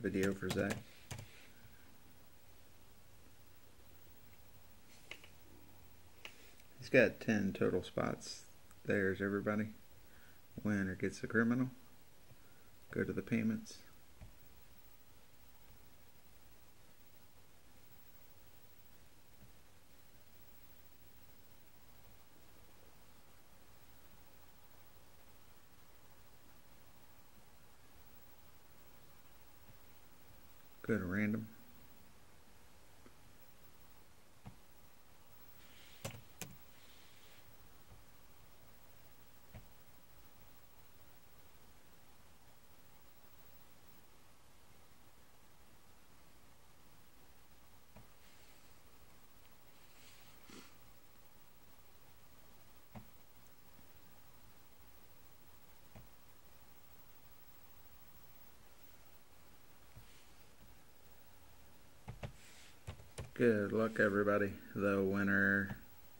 video for Zach. He's got 10 total spots. There's everybody. Winner gets the criminal. Go to the payments. Go to random. Good luck, everybody. The winner,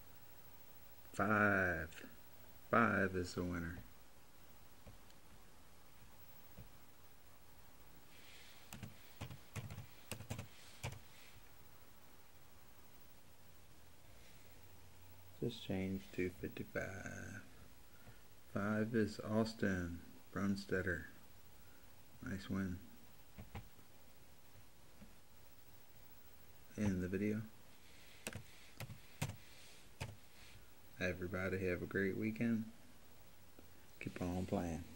5. 5 is the winner. Just changed to 55. 5 is Austin Brunstetter. Nice win. In the video. Everybody have a great weekend. Keep on playing.